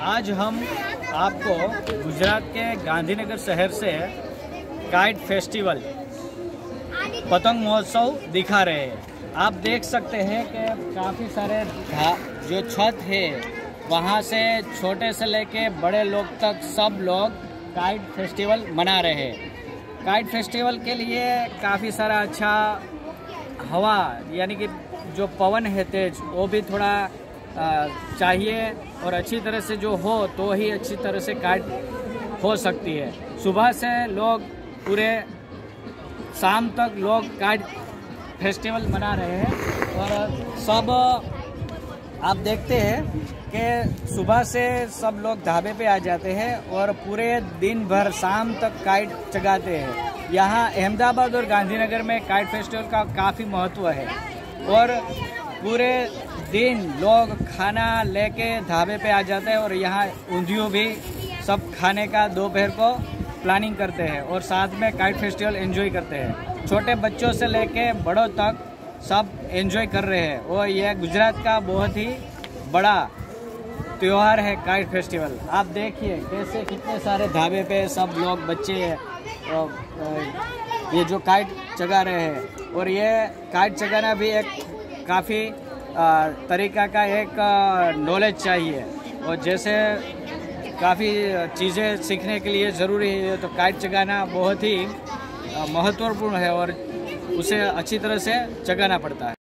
आज हम आपको गुजरात के गांधीनगर शहर से काइट फेस्टिवल पतंग महोत्सव दिखा रहे हैं। आप देख सकते हैं कि काफ़ी सारे जो छत है वहाँ से छोटे से लेके बड़े लोग तक सब लोग काइट फेस्टिवल मना रहे हैं। काइट फेस्टिवल के लिए काफ़ी सारा अच्छा हवा यानी कि जो पवन है तेज वो भी थोड़ा चाहिए और अच्छी तरह से जो हो तो ही अच्छी तरह से काइट हो सकती है। सुबह से लोग पूरे शाम तक लोग काइट फेस्टिवल मना रहे हैं और सब आप देखते हैं कि सुबह से सब लोग ढाबे पे आ जाते हैं और पूरे दिन भर शाम तक काइट चगाते हैं। यहाँ अहमदाबाद और गांधीनगर में काइट फेस्टिवल का काफ़ी महत्व है और पूरे दिन लोग खाना लेके ढाबे पे आ जाते हैं और यहाँ ऊंधियों भी सब खाने का दोपहर को प्लानिंग करते हैं और साथ में काइट फेस्टिवल एंजॉय करते हैं। छोटे बच्चों से लेके बड़ों तक सब एंजॉय कर रहे हैं और यह गुजरात का बहुत ही बड़ा त्यौहार है काइट फेस्टिवल। आप देखिए कैसे कितने सारे ढाबे पे सब लोग बच्चे ये जो काइट चगा रहे हैं और ये काइट चगाना भी एक काफ़ी तरीका का एक नॉलेज चाहिए और जैसे काफ़ी चीज़ें सीखने के लिए ज़रूरी है तो काइट चगाना बहुत ही महत्वपूर्ण है और उसे अच्छी तरह से चगाना पड़ता है।